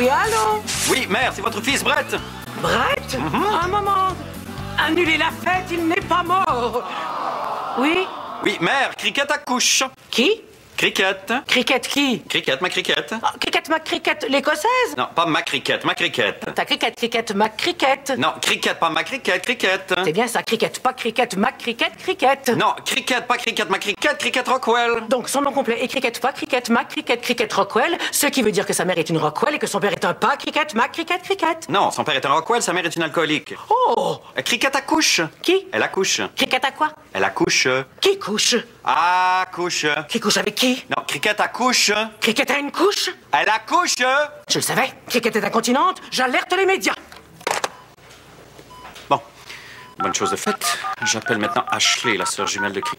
Oui, allô? Oui, mère, c'est votre fils Brett. Brett? Un moment. Annulez la fête, il n'est pas mort. Oui? Oui, mère, Cricket accouche. Qui? Cricket. Cricket qui? Cricket, ma Cricket. Ah, Cricket McCricket, l'écossaise? Non, pas ma Cricket, ma Cricket. Ta Cricket McCricket. Non, Cricket, pas ma Cricket, Cricket. C'est bien ça, Cricket, pas Cricket, McCricket, Cricket. Non, Cricket, pas Cricket, ma Cricket, Cricket Rockwell. Donc son nom complet est Cricket, pas Cricket, McCricket, Cricket Rockwell, ce qui veut dire que sa mère est une Rockwell et que son père est un pas Cricket, McCricket, Cricket. Non, son père est un Rockwell, sa mère est une alcoolique. Oh! Cricket accouche. Qui? Elle accouche. Cricket à quoi? Elle accouche. Qui couche? Accouche. Qui couche avec qui? Non, Cricket accouche. Cricket a une couche? Elle accouche. Je le savais. Cricket est incontinente. J'alerte les médias. Bon, bonne chose de faite. J'appelle maintenant Ashley, la sœur jumelle de Cricket.